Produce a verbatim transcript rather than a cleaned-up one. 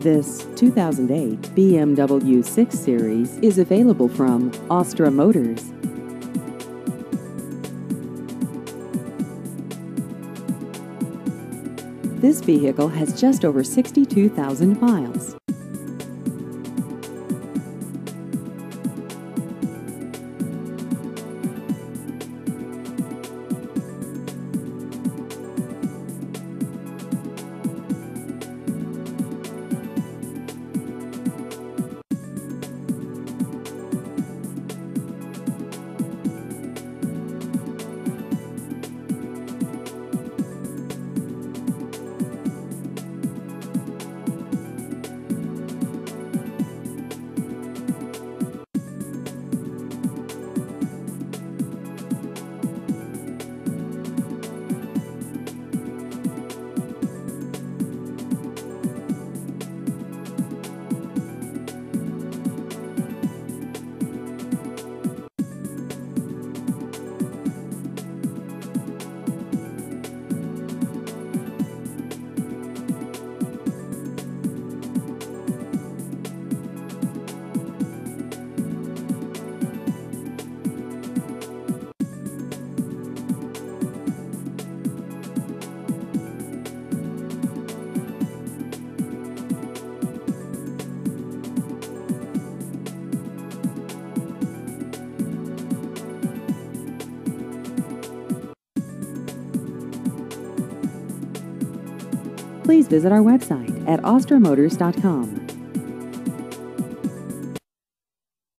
This two thousand eight B M W six Series is available from Astra Motors. This vehicle has just over sixty-two thousand miles. Please visit our website at astra motors dot com.